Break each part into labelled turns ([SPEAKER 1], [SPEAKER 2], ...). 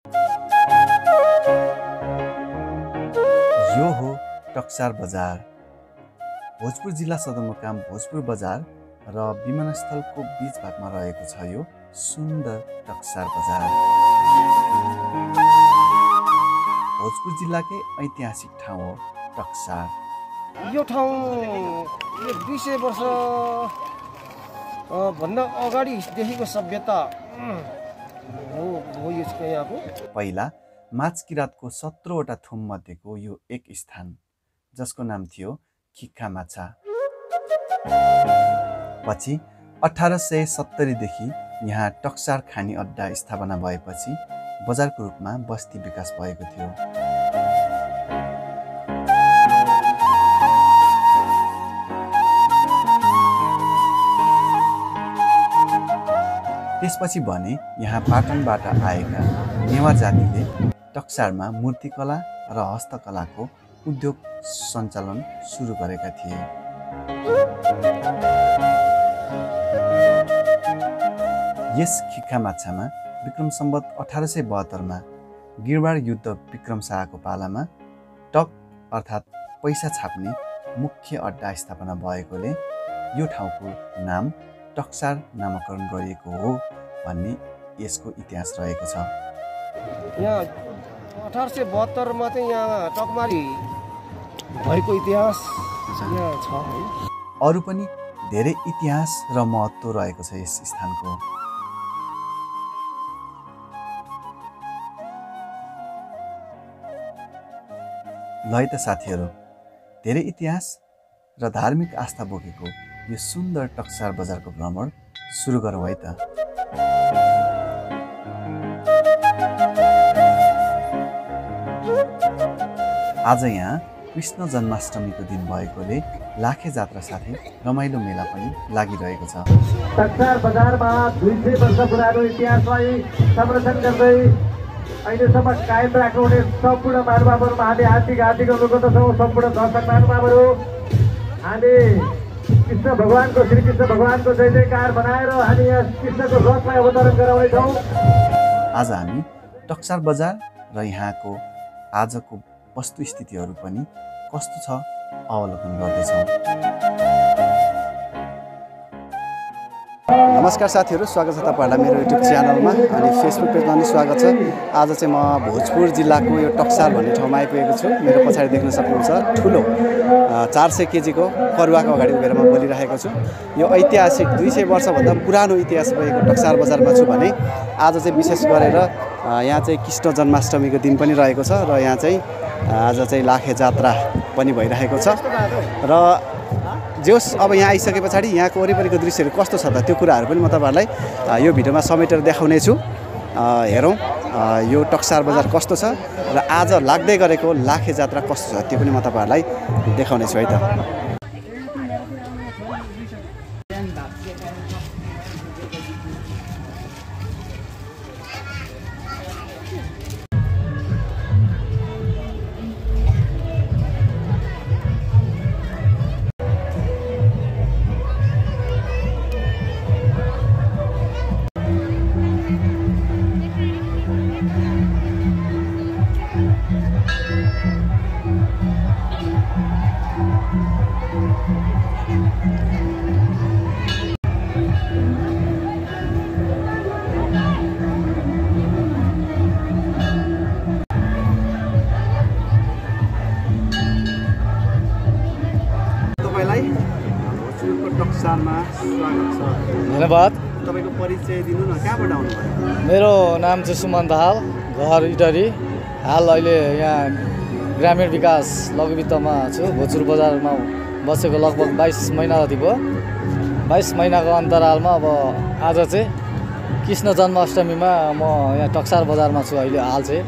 [SPEAKER 1] यो हो टक्सार बजार। भोजपुर जिल्ला सदरमुकाम भोजपुर बजार र विमानस्थलको बीच भागमा रहेको छ यो सुन्दर टक्सार बजार। भोजपुर जिल्लाकै ऐतिहासिक ठाउँ हो टक्सार।
[SPEAKER 2] यो ठाउँ 200 वर्ष भन्दा अगाडिदेखिको सभ्यता हो यसको यहाँको।
[SPEAKER 1] पहिला माछ किरातको 17 वटा थुम मध्येको यो एक स्थान, जसको नाम थियो खिक्खा माछा। पछि 1870 देखि यहाँ टक्सार खानी अड्डा स्थापना भएपछि बजारको रूपमा बस्ती विकास भएको थियो। त्यसपछि भने यहाँ पाटनबाट आएका नेवा जातिले टक्सारमा मूर्तिकला र हस्तकलाको उद्योग सञ्चालन सुरु गरेका थिए। यस खिक्खा माछामा विक्रम सम्वत 1872 मा गिरवाड युद्ध विक्रम शाहको पालामा टक अर्थात् पैसा छाप्ने मुख्य अड्डा स्थापना भएकोले यो ठाउँको नाम टक्सार नामकरण गरिएको हो भन्ने यसको इतिहास रहेको छ।
[SPEAKER 2] यहाँ 1872 मा चाहिँ यहाँ टकमारी भएको इतिहास यहाँ छ है।
[SPEAKER 1] अरू पनि धेरै इतिहास र महत्त्व रहेको छ यस स्थानको। ल त साथीहरू, धेरै इतिहास र धार्मिक आस्था बोकेको यो सुन्दर टक्सार बजारको भ्रमण सुरु गरौँ है त। आज यहाँ कृष्ण जन्माष्टमीको दिन भएकोले लाखे जात्रा साथै रमाइलो मेला पनि लागिरहेको छ।
[SPEAKER 3] टक्सार बजारमा 200 वर्ष पुरानो इतिहासलाई संरक्षण गर्दै अहिलेसम्म कायम राख्नुहुने सम्पूर्ण महानुभावहरू हामी हार्दिक अनुरोध गर्दछौँ। सम्पूर्ण दर्शक महानुभावहरू, हामी कृष्ण भगवानको श्री कृष्ण भगवानको जय जयकार बनाएर हामी यहाँ कृष्णको रथलाई अवतरण गराउनेछौँ।
[SPEAKER 1] आज हामी टक्सार बजार र यहाँको आजको वस्तुस्थितिहरू पनि कस्तो छ अवलोकन गर्दैछौँ। नमस्कार साथीहरू, स्वागत छ तपाईँहरूलाई मेरो युट्युब च्यानलमा अनि फेसबुक पेजमा पनि स्वागत छ। आज चाहिँ म भोजपुर जिल्लाको यो टक्सार भन्ने ठाउँमा आइपुगेको छु। मेरो पछाडि देख्न सक्नुहुन्छ ठुलो 400 केजीको करुवाको अगाडि उभिएर म बोलिरहेको छु। यो ऐतिहासिक 200 वर्षभन्दा पुरानो इतिहास भएको टक्सार बजारमा छु भने आज चाहिँ विशेष गरेर यहाँ चाहिँ कृष्ण जन्माष्टमीको दिन पनि रहेको छ र यहाँ चाहिँ आज चाहिँ लाखे जात्रा पनि भइरहेको छ। र जोस् अब यहाँ आइसके पछाडि यहाँको वरिपरिको दृश्यहरू कस्तो छ त त्यो कुराहरू पनि म तपाईँहरूलाई यो भिडियोमा समेटेर देखाउने छु। हेरौँ यो टक्सार बजार कस्तो छ र आज लाग्दै गरेको लाखे जात्रा कस्तो छ त्यो पनि म तपाईँहरूलाई देखाउने छु है त।
[SPEAKER 4] धन्यवाद।
[SPEAKER 1] तपाईँको परिचय दिनु न, कहाँबाट आउनुभयो?
[SPEAKER 4] मेरो नाम चाहिँ सुमन दाहाल, घर इटरी। हाल अहिले यहाँ ग्रामीण विकास लघुवित्तमा छु। भोजपुर बजारमा बसेको लगभग 22 महिना जति भयो। 22 महिनाको अन्तरालमा अब आज चाहिँ कृष्ण जन्माष्टमीमा म यहाँ टक्सार बजारमा छु अहिले हाल चाहिँ।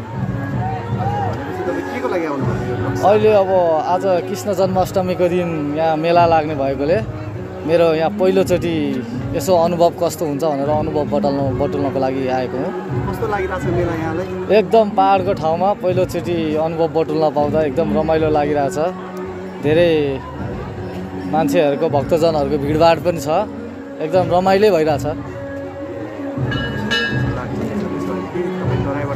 [SPEAKER 4] अहिले अब आज कृष्ण जन्माष्टमीको दिन यहाँ मेला लाग्ने भएकोले मेरो यहाँ पहिलोचोटि यसो अनुभव कस्तो हुन्छ भनेर अनुभव बटुल्नको लागि आएको हुँ।
[SPEAKER 1] कस्तो लागिरहेछ मेला यहाँलाई?
[SPEAKER 4] एकदम पहाडको ठाउँमा पहिलोचोटि अनुभव बटुल्न पाउँदा एकदम रमाइलो लागिरहेछ। धेरै मान्छेहरूको भक्तजनहरूको भिडभाड पनि छ, एकदम रमाइलो भइरहेछ।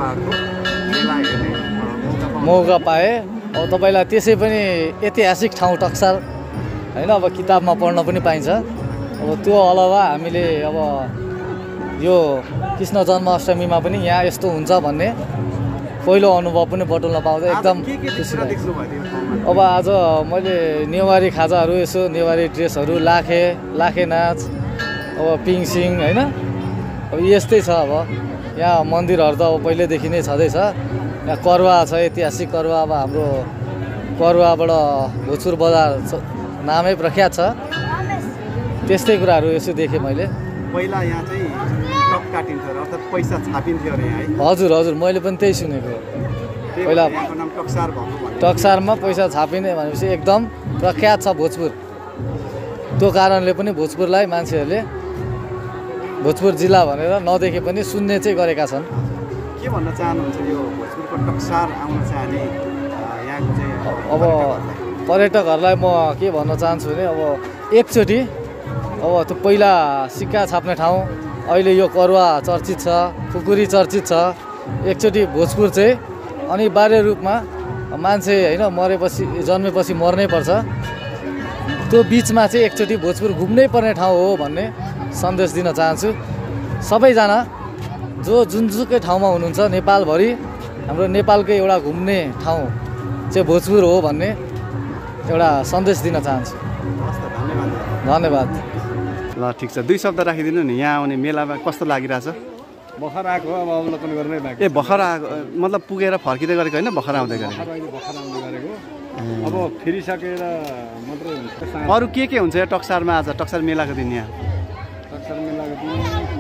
[SPEAKER 1] पहाडको मेला हेर्ने
[SPEAKER 4] मौका पाएँ। अब तपाईँलाई त्यसै पनि ऐतिहासिक ठाउँ टक्सार होइन, अब किताबमा पढ्न पनि पाइन्छ। अब त्यो अलावा हामीले अब यो कृष्ण जन्माष्टमीमा पनि यहाँ यस्तो हुन्छ भन्ने पहिलो अनुभव पनि बटुल्न पाउँदा एकदम खुसी लाग्यो। अब आज मैले नेवारी खाजाहरू, यसो नेवारी ड्रेसहरू, लाखे नाच, अब पिङसिङ होइन, अब यस्तै छ। अब यहाँ मन्दिरहरू त अब पहिल्यैदेखि नै छँदैछ। यहाँ करवा छ, ऐतिहासिक करवा। अब हाम्रो करवाबाट भोजपुर बजार नामै प्रख्यात छ। त्यस्तै कुराहरू यसो देखेँ मैले।
[SPEAKER 1] पहिला यहाँ चाहिँ टप काटिन्थ्यो अर्थात् पैसा छापिन्थ्यो अरे है?
[SPEAKER 4] हजुर हजुर, मैले पनि त्यही सुनेको। पहिला
[SPEAKER 1] यहाँको नाम टक्सार भएको भन्ने।
[SPEAKER 4] टक्सारमा पैसा छापिने भनेपछि एकदम प्रख्यात छ भोजपुर। त्यो कारणले पनि भोजपुरलाई मान्छेहरूले भोजपुर जिल्ला भनेर नदेखे पनि सुन्ने चाहिँ गरेका छन्।
[SPEAKER 1] के भन्न चाहनुहुन्छ यो भोजपुरको टक्सार आउन चाहने यहाँको चाहिँ
[SPEAKER 4] अब पर्यटकहरूलाई म के भन्न चाहन्छु भने अब एकचोटि अब त्यो पहिला सिक्का छाप्ने ठाउँ, अहिले यो करवा चर्चित छ, खुकुरी चर्चित छ। एकचोटि भोजपुर चाहिँ अनिवार्य रूपमा मान्छे होइन मरेपछि जन्मेपछि मर्नै पर्छ, त्यो बिचमा चाहिँ एकचोटि भोजपुर घुम्नै पर्ने ठाउँ हो भन्ने सन्देश दिन चाहन्छु। सबैजना जो जुनसुकै ठाउँमा हुनुहुन्छ नेपालभरि, हाम्रो नेपालकै एउटा घुम्ने ठाउँ चाहिँ भोजपुर हो भन्ने एउटा सन्देश दिन चाहन्छु। धन्यवाद।
[SPEAKER 1] ल ठिक छ, 2 शब्द राखिदिनु नि। यहाँ आउने मेलामा कस्तो लागिरहेछ?
[SPEAKER 5] भर्खर आएको अब अवलोकन गर्नै बाँकी।
[SPEAKER 1] ए भर्खर आएको मतलब पुगेर फर्किँदै गरेको होइन, भर्खर आउँदै गरेको?
[SPEAKER 5] भर्खर आउँदै गरेको। अब फेरिसकेर मात्रै हुन्छ।
[SPEAKER 1] अरू के हुन्छ यो टक्सारमा आज, टक्सार मेलाको दिन? यहाँ
[SPEAKER 5] टक्सार मेलाको दिन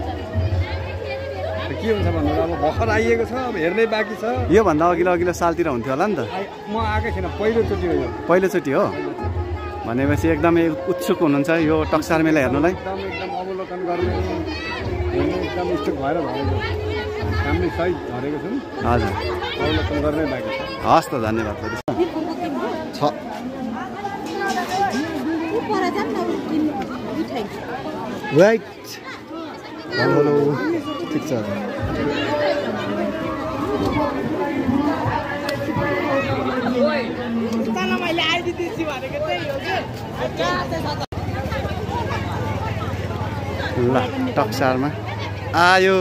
[SPEAKER 5] के हुन्छ भन्नु, अब भर्खर आइएको छ, अब हेर्नै बाँकी छ।
[SPEAKER 1] योभन्दा अघिल्लो सालतिर हुन्थ्यो होला नि त?
[SPEAKER 5] म आएकै छैन, पहिलोचोटि हो यो।
[SPEAKER 1] पहिलोचोटि हो भनेपछि एकदमै उत्सुक हुनुहुन्छ यो टक्सार मेला हेर्नुलाई?
[SPEAKER 5] एकदम अवलोकन गर्ने हेर्ने एकदम इच्छुक भएर भएको कामले सही झरेको छौँ।
[SPEAKER 1] हजुर,
[SPEAKER 5] अवलोकन गर्नै बाँकी छ।
[SPEAKER 1] हस् त, धन्यवाद। छ राइट, हेलो, ठिक छ। ल टक्सारमा आयो।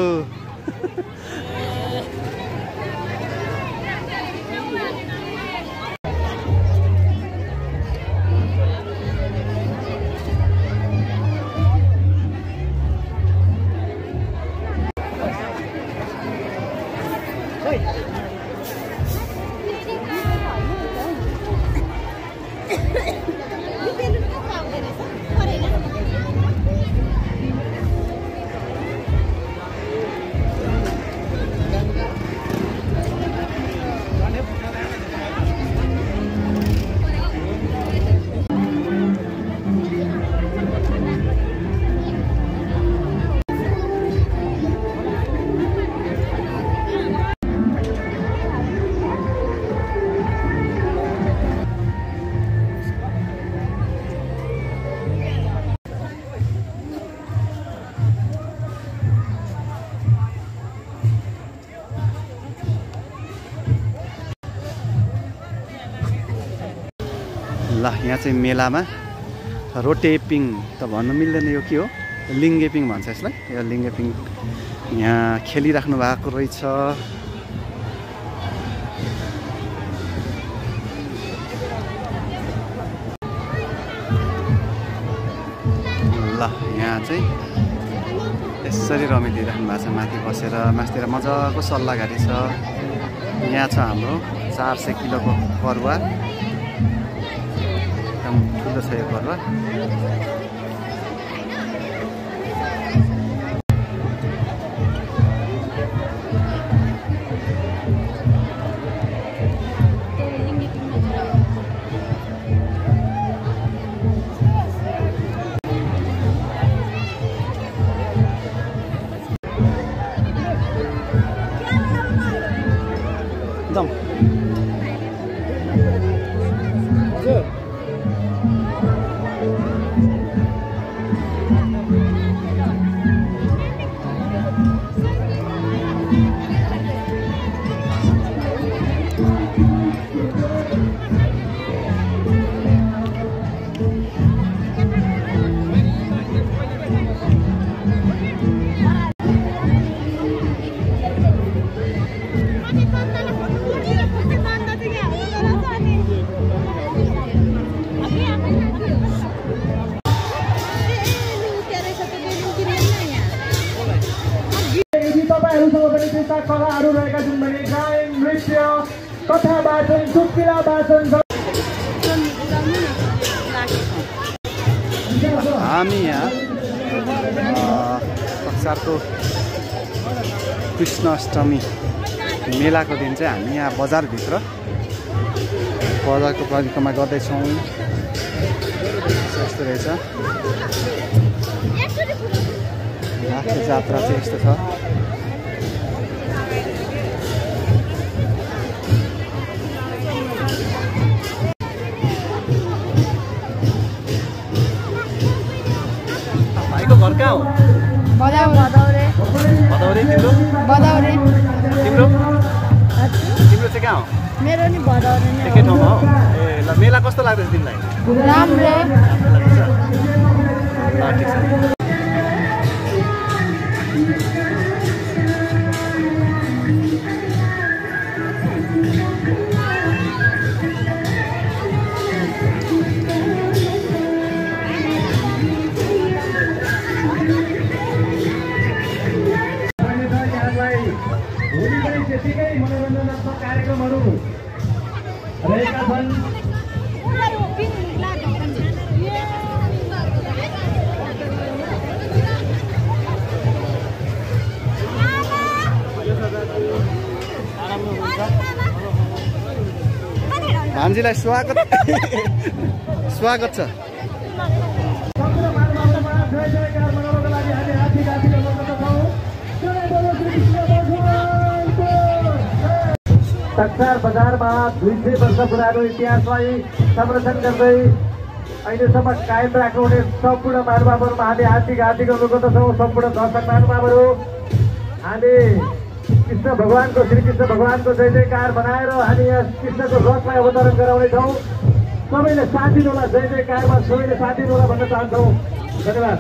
[SPEAKER 1] ल यहाँ चाहिँ मेलामा रोटेपिङ त भन्नु मिल्दैन, यो के हो? लिङ्गेपिङ भन्छ यसलाई। यो लिङ्गेपिङ यहाँ खेलिराख्नु भएको रहेछ। ल यहाँ चाहिँ यसरी रमिदिइराख्नु भएको छ, माथि बसेर मास्तिर मजाको सल्लाहघारी छ। यहाँ छ हाम्रो 400 किलोको परुवा, एकदम ठुलो छ यो परुवा। एकदम
[SPEAKER 3] यस्ता कलाहरू रहेका छन् भने गायन नृत्य कथा वाचन चुटकिला वाचन
[SPEAKER 1] हामी यहाँ टक्सारको कृष्णाष्टमी मेलाको दिन चाहिँ हामी यहाँ बजारभित्र बजारको परिक्रमा गर्दैछौँ। यस्तो रहेछ लाखे जात्रा चाहिँ यस्तो छ। भाइको घर कहाँ हो?
[SPEAKER 6] भदौरे।
[SPEAKER 1] भदौरे तिम्रो?
[SPEAKER 6] भदौरे।
[SPEAKER 1] तिम्रो? तिम्रो चाहिँ कहाँ हो?
[SPEAKER 6] मेरो नि भदौरे नै
[SPEAKER 1] एकै ठाउँमा हो? ए ल मेला कस्तो लाग्दैछ तिमीलाई?
[SPEAKER 6] राम्रो।
[SPEAKER 1] ल ठिक छ।
[SPEAKER 3] त्यतिकै मनोरञ्जनात्मक कार्यक्रमहरू रहेका छन्।
[SPEAKER 1] भान्जीलाई स्वागत स्वागत छ।
[SPEAKER 3] टक्सार बजारमा 200 वर्ष पुरानो इतिहासलाई संरक्षण गर्दै अहिलेसम्म कायम राख्नुहुने सम्पूर्ण महानुभावहरूमा हामी हार्दिक अनुरोध गर्दछौँ। सम्पूर्ण दर्शक महानुभावहरू हामी कृष्ण भगवानको श्री कृष्ण भगवानको जय जयकार बनाएर हामी यहाँ कृष्णको रथलाई अवतरण गराउनेछौँ। सबैले साथ दिनुहोला, जय जयकारमा सबैले साथ दिनुहोला भन्न चाहन्छौँ। धन्यवाद।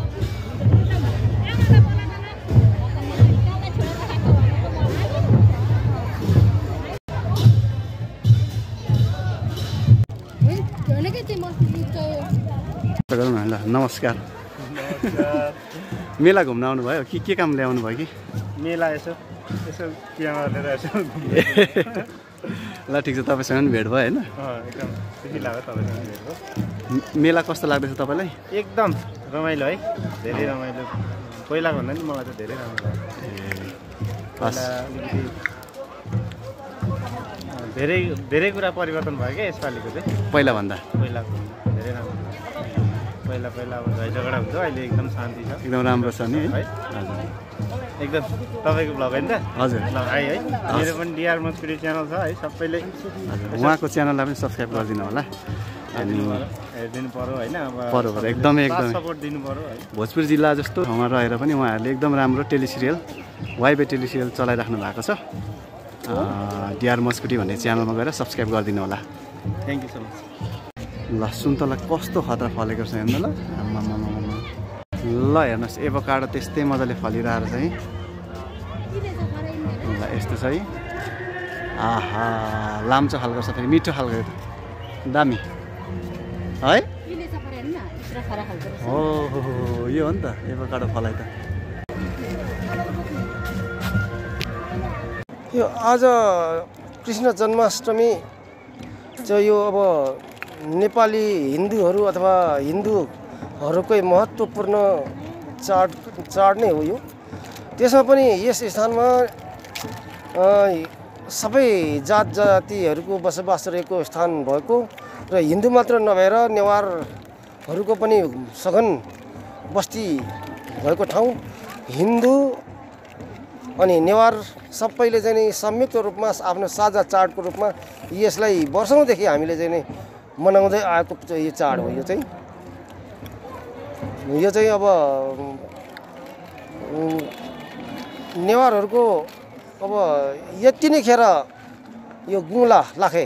[SPEAKER 1] गरौँ न ल। नमस्कार। मेला घुम्न आउनुभयो के काम ल्याउनु भयो कि?
[SPEAKER 5] मेला यसो पियामा लिएर यसो
[SPEAKER 1] ल ठिक छ। तपाईँसँग पनि भेट भयो होइन?
[SPEAKER 5] एकदम खुसी लाग्यो तपाईँसँग भेट भयो।
[SPEAKER 1] मेला कस्तो लाग्दैछ तपाईँलाई?
[SPEAKER 5] एकदम रमाइलो है, धेरै रमाइलो। पहिलाको भन्दा नि मलाई त धेरै राम्रो लाग्यो। पहिला अलिकति धेरै कुरा परिवर्तन भयो क्या यसपालिको चाहिँ
[SPEAKER 1] पहिलाभन्दा
[SPEAKER 5] पहिलाको धेरै राम्रो। पहिला अब झै झगडा हुन्छ, अहिले एकदम शान्ति छ,
[SPEAKER 1] एकदम राम्रो छ नि है?
[SPEAKER 5] एकदम। तपाईँको भ्लग होइन त?
[SPEAKER 1] हजुर।
[SPEAKER 5] ल भाइ है, मेरो पनि डिआर मस्कुरी च्यानल छ है, सबैले
[SPEAKER 1] उहाँको च्यानललाई पनि सब्सक्राइब गरिदिनु होला। अनि
[SPEAKER 5] हेरिदिनु पर्यो होइन?
[SPEAKER 1] पर्यो एकदमै
[SPEAKER 5] सपोर्ट दिनु पर्यो है।
[SPEAKER 1] भोजपुर जिल्ला जस्तो ठाउँमा रहेर पनि उहाँहरूले एकदम राम्रो टेलिसिरियल वाइबे टेलिसिरियल चलाइराख्नु भएको छ। डिआर मस्कुटी भन्ने च्यानलमा गएर सब्सक्राइब गरिदिनु होला।
[SPEAKER 5] Thank you so much.
[SPEAKER 1] ल सुन्तला कस्तो खतरा फलेको छ हेर्नु ल। ल हेर्नुहोस्, एभोकाडो त्यस्तै मजाले फलिरहेको छ है। ल यस्तो छ है। आहा लाम्चो खालको छ, फेरि मिठो खालको दामी है। हो यो हो नि त एभोकाडो फलाइ त।
[SPEAKER 2] यो आज कृष्ण जन्माष्टमी चाहिँ यो अब नेपाली हिन्दूहरू अथवा हिन्दूहरूकै महत्त्वपूर्ण चाड नै हो यो। त्यसमा पनि यस स्थानमा सबै जात जातिहरूको बसोबास रहेको स्थान भएको र हिन्दू मात्र नभएर नेवारहरूको पनि सघन बस्ती भएको ठाउँ। हिन्दू अनि नेवार सबैले चाहिँ नि संयुक्त रूपमा आफ्नो साझा चाडको रूपमा यसलाई वर्षौँदेखि हामीले चाहिँ नि मनाउँदै आएको यो चाड हो। यो चाहिँ अब नेवारहरूको अब यति नै खेर यो गुङ्ला लाखे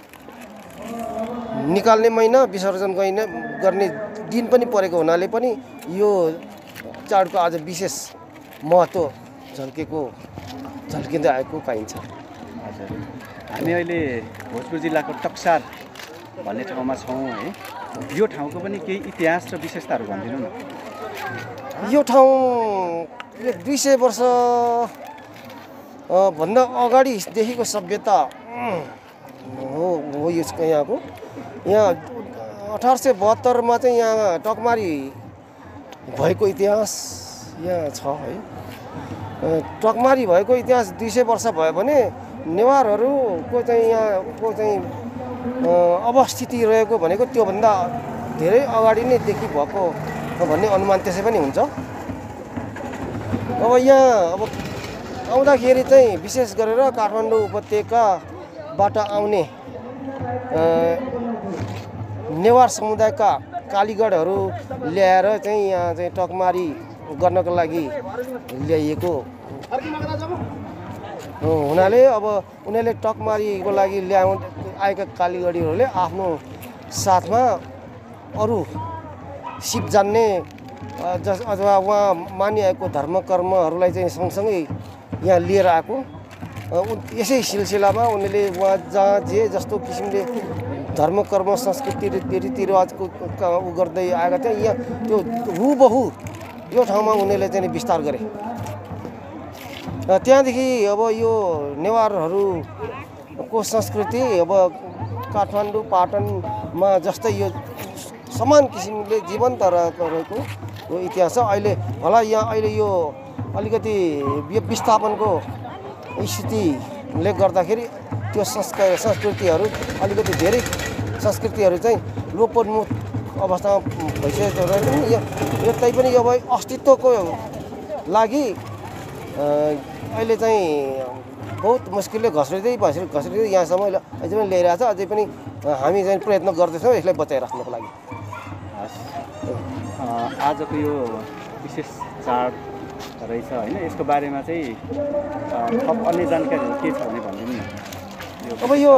[SPEAKER 2] निकाल्ने महिना विसर्जन गर्ने दिन पनि परेको हुनाले पनि यो चाडको आज विशेष महत्त्व झल्किँदै आएको पाइन्छ।
[SPEAKER 1] हजुर, हामी अहिले भोजपुर जिल्लाको टक्सार भन्ने ठाउँमा छौँ है। यो ठाउँको पनि केही इतिहास र विशेषताहरू भनिदिनु न।
[SPEAKER 2] यो ठाउँ 200 वर्ष भन्दा अगाडिदेखिको सभ्यता हो यसको यहाँको। यहाँ 1872 चाहिँ यहाँ टकमारी भएको इतिहास यहाँ छ है। टकमारी भएको इतिहास 200 वर्ष भयो भने नेवारहरूको चाहिँ यहाँको चाहिँ अवस्थिति रहेको भनेको त्योभन्दा धेरै अगाडि नै देखि भएको भन्ने अनुमान त्यसै पनि हुन्छ। अब यहाँ अब आउँदाखेरि चाहिँ विशेष गरेर काठमाडौँ उपत्यकाबाट आउने नेवार समुदायका कालीगढहरू ल्याएर चाहिँ यहाँ चाहिँ टकमारी गर्नको लागि ल्याइएको हुनाले अब उनीहरूले टकमारीको लागि आएका कालीगढीहरूले आफ्नो साथमा अरू सिप जान्ने अथवा उहाँ मानिआएको धर्म कर्महरूलाई चाहिँ सँगसँगै यहाँ लिएर आएको। यसै सिलसिलामा उनीहरूले उहाँ जहाँ जे जस्तो किसिमले धर्म कर्म संस्कृति रीतिरिवाजको उ गर्दै आएका थिए यहाँ त्यो हुबहु यो ठाउँमा उनीहरूले चाहिँ विस्तार गरे। त्यहाँदेखि अब यो नेवारहरूको संस्कृति अब काठमाडौँ पाटनमा जस्तै यो समान किसिमले जीवन्त रहेको यो इतिहास छ। अहिले होला यहाँ अहिले यो अलिकति विस्थापनको स्थितिले गर्दाखेरि त्यो संस्कृतिहरू अलिकति धेरै संस्कृतिहरू चाहिँ लोपोन्मुख अवस्थामा भइसकेको रहेछ। यो तैपनि अब अस्तित्वको लागि अहिले चाहिँ बहुत मुस्किलले घस्रिँदै यहाँसम्म अझै पनि ल्याइरहेको छ। अझै पनि हामी चाहिँ प्रयत्न गर्दैछौँ यसलाई बचाइराख्नको लागि।
[SPEAKER 1] आजको यो विशेष चाड रहेछ होइन, यसको बारेमा चाहिँ थप अन्य जानकारीहरू के छ भने भनिदिनु न।
[SPEAKER 2] अब यो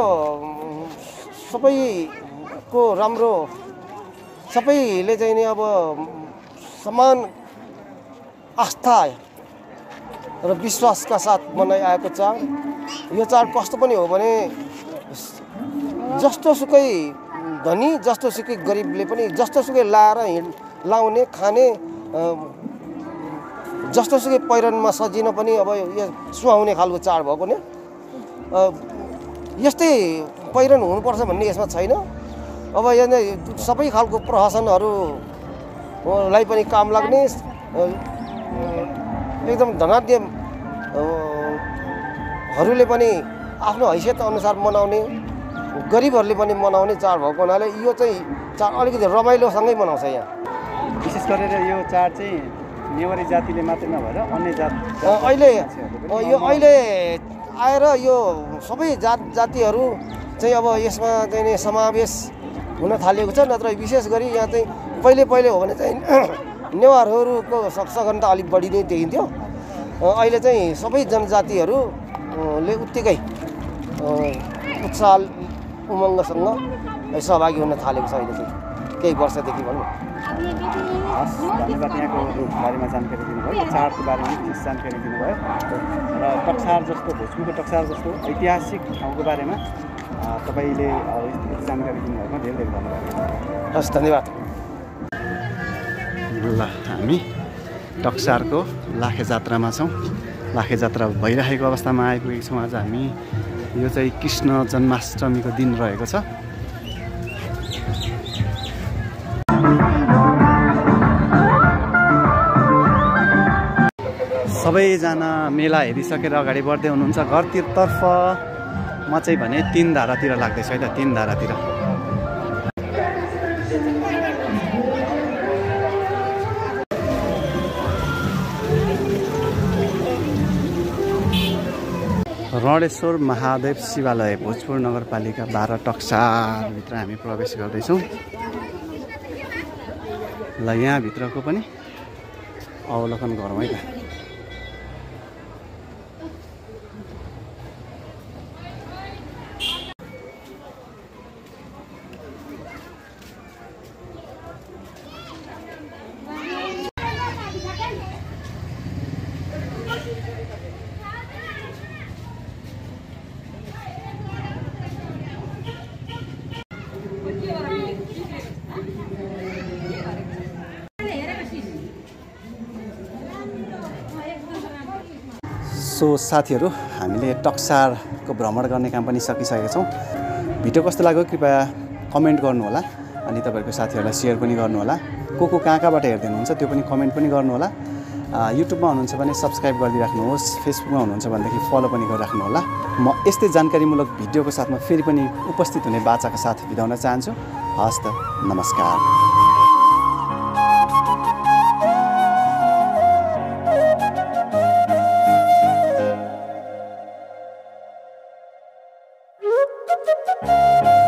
[SPEAKER 2] सबैको राम्रो सबैले चाहिँ नि अब समान आस्था र विश्वासका साथ मनाइआएको चाड। यो चाड कस्तो पनि हो भने जस्तोसुकै धनी जस्तोसुकै गरिबले पनि जस्तोसुकै लाउने खाने जस्तोसुकै पहिरनमा सजिन पनि अब यो सुहाउने खालको चाड भएको नि। यस्तै पहिरन हुनुपर्छ भन्ने यसमा छैन। अब यहाँ सबै खालको प्रहसनहरूलाई पनि काम लाग्ने एकदम धनाढ्यहरूले पनि आफ्नो हैसियत अनुसार मनाउने गरिबहरूले पनि मनाउने चाड भएको हुनाले यो चाहिँ चाड अलिकति रमाइलोसँगै मनाउँछ यहाँ।
[SPEAKER 1] विशेष गरेर यो चाड चाहिँ नेवारी जातिले मात्रै नभएर अन्य जात
[SPEAKER 2] अहिले आएर यो सबै जातिहरू चाहिँ अब यसमा चाहिँ समावेश हुन थालेको छ। नत्र विशेष गरी यहाँ चाहिँ पहिले हो भने चाहिँ नेवारहरूको सघनता अलिक बढी नै देखिन्थ्यो। अहिले चाहिँ सबै जनजातिहरूले उत्तिकै उत्साह उमङ्गसँग सहभागी हुन थालेको छ अहिले चाहिँ केही वर्षदेखि भनौँ।
[SPEAKER 1] हस्, धन्यवाद यहाँको बारेमा जानकारी दिनुभयो, चाडको बारेमा विशेष जानकारी दिनुभयो र टक्सार जस्तो भोजपुरको टक्सार जस्तो ऐतिहासिक ठाउँको बारेमा तपाईँले जानकारी दिनुभएकोमा धेरै धेरै धन्यवाद।
[SPEAKER 2] हस्, धन्यवाद।
[SPEAKER 1] ल, हामी टक्सारको लाखे जात्रामा छौँ। लाखे जात्रा भइरहेको अवस्थामा आइपुगेको छौँ। आज हामी यो चाहिँ कृष्ण जन्माष्टमीको दिन रहेको छ। सबैजना मेला हेरिसकेर अगाडि बढ्दै हुनुहुन्छ घरतिरतर्फ। म चाहिँ भने 3 धारातिर लाग्दैछु है त, 3 धारातिर। रणेश्वर महादेव शिवालय भोजपुर नगरपालिका 12 टक्सारभित्र हामी प्रवेश गर्दैछौँ। ल, यहाँभित्रको पनि अवलोकन गरौँ है त। सो साथीहरू, हामीले टक्सारको भ्रमण गर्ने काम पनि सकिसकेका छौँ। भिडियो कस्तो लाग्यो कृपया कमेन्ट गर्नुहोला अनि तपाईँहरूको साथीहरूलाई सेयर पनि गर्नुहोला। को कहाँबाट हेर्दै हुनुहुन्छ त्यो पनि कमेन्ट पनि गर्नुहोला। युट्युबमा हुनुहुन्छ भने सब्सक्राइब गरिदिराख्नुहोस्, फेसबुकमा हुनुहुन्छ भनेदेखि फलो पनि गरिराख्नुहोला। म यस्तै जानकारीमूलक भिडियोको साथमा फेरि पनि उपस्थित हुने बाचाका साथ बिदा हुन चाहन्छु। हस् त, नमस्कार।
[SPEAKER 7] Thank you.